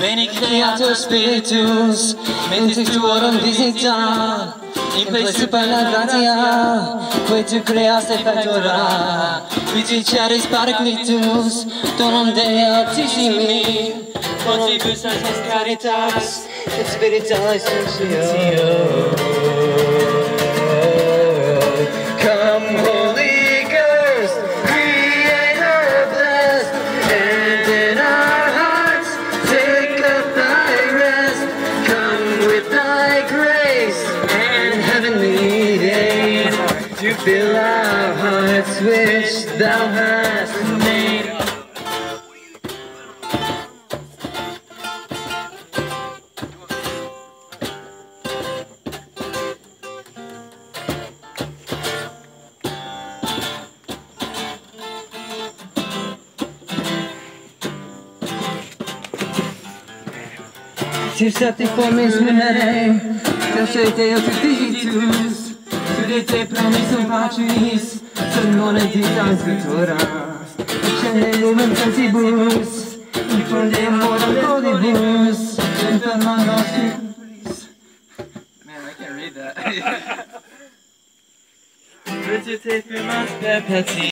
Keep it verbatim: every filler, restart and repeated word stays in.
Veni creator spiritus, mentis tuorum visita, in place per la gratia, que tu creaste factora, vinciceris paraclitus, donum Dei altissimi, contribus ad caritas, et spiritualis socio. Come Holy Ghost, Creator blessed, and in our hearts take up thy rest. Come with thy grace and heavenly aid to fill our hearts which thou hast made. Tu septiformis numere, Deo Deo tu digitus, tu te promisum patris, sed monetitas futuras, scende lumen sensibus, in fonde amorem codibus, inferma nostris. Man, I can't read that. Virtute firmas perpetuis.